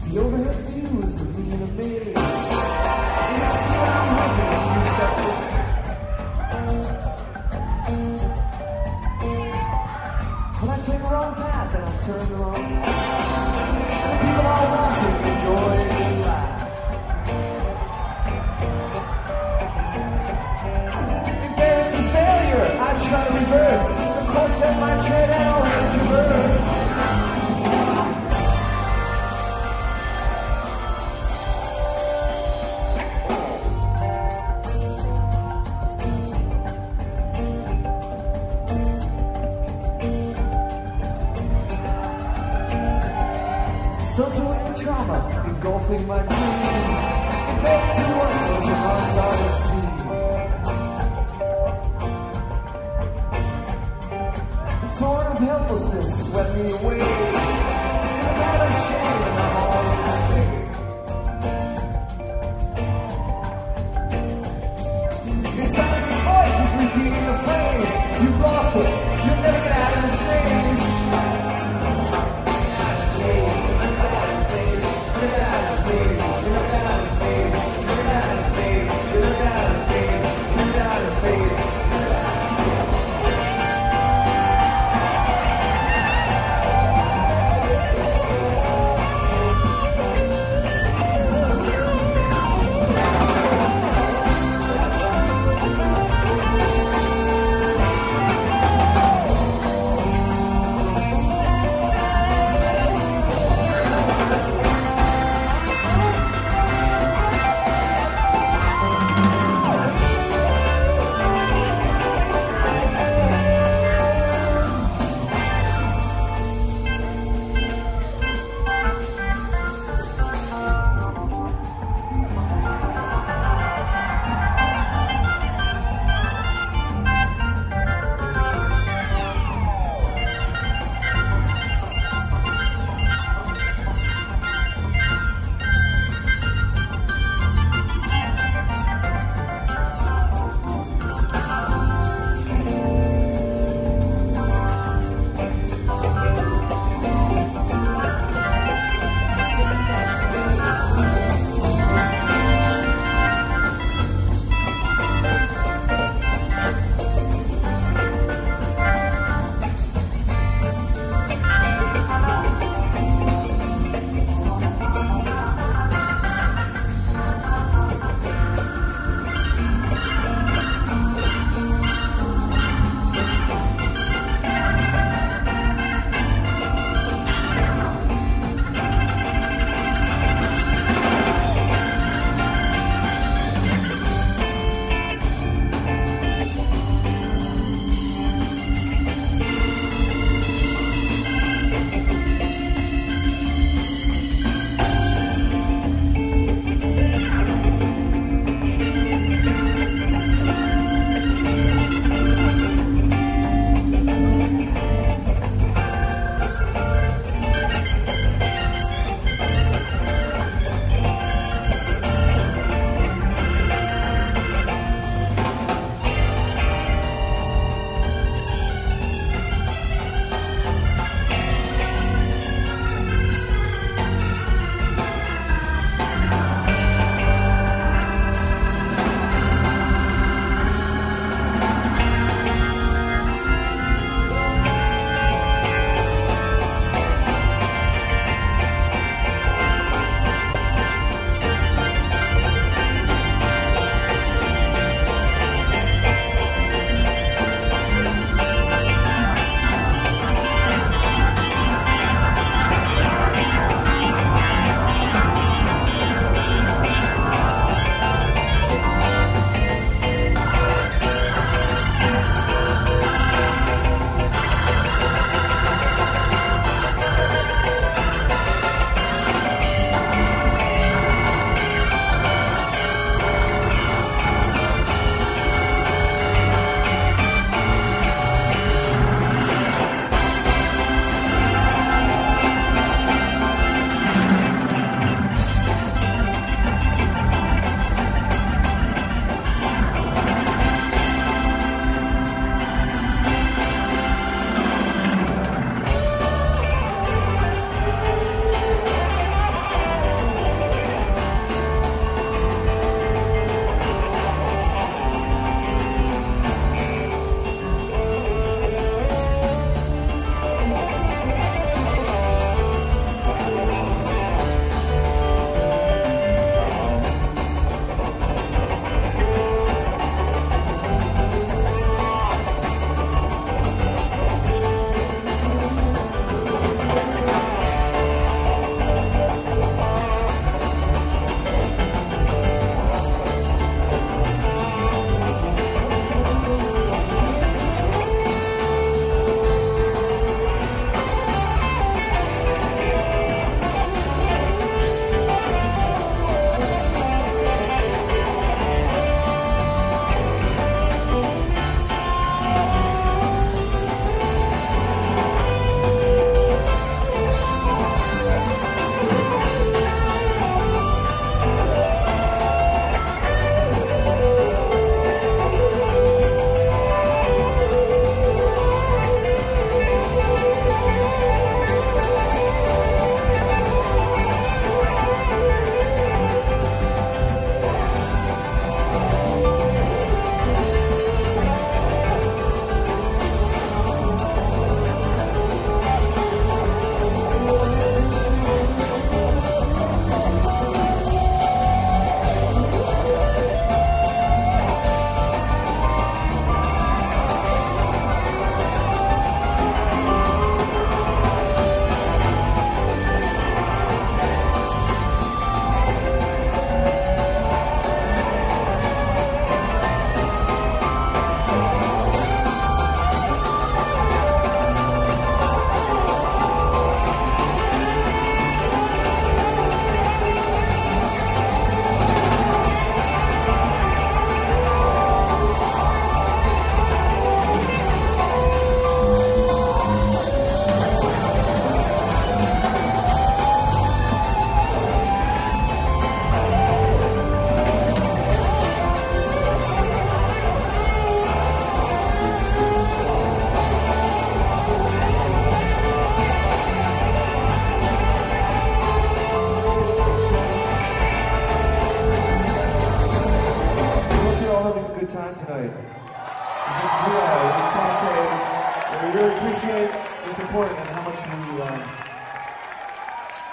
The overhead views of me and a baby. You see what I'm hunting when you step in. When I take a wrong path and I turn the wrong path. The people all watching enjoy their life. Embarrassing failure, I try to reverse the course that my tread had already traversed. Subtling the trauma, engulfing my dreams, embedded to what was an unguarded sea. The torrent of helplessness swept me away, in a night of shame and I'm all afraid. Inside your voice is repeating the phrase, you've lost it, you'll never get out of this maze.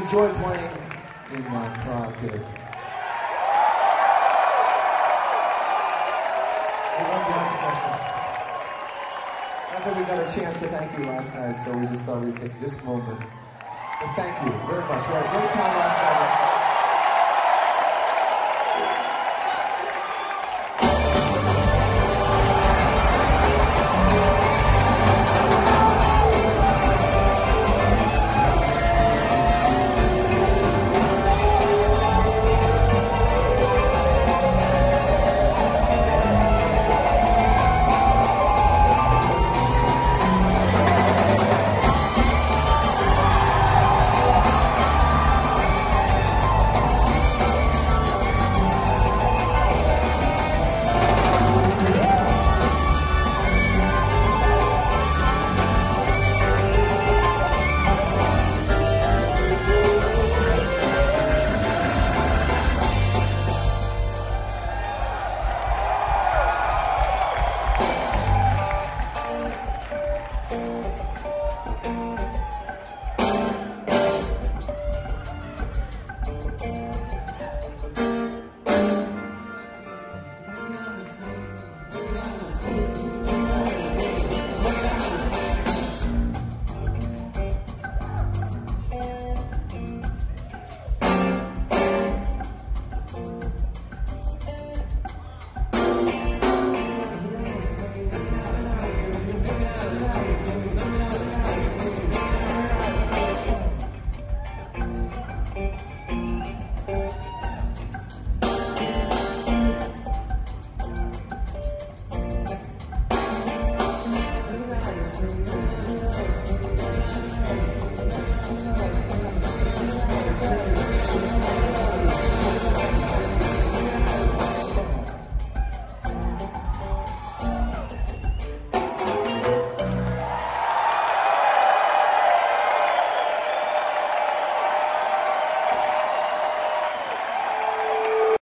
enjoy playing in Prague here. We love the architecture. Not that we got a chance to thank you last night, so we just thought we'd take this moment to thank you very much. We had a great time last night.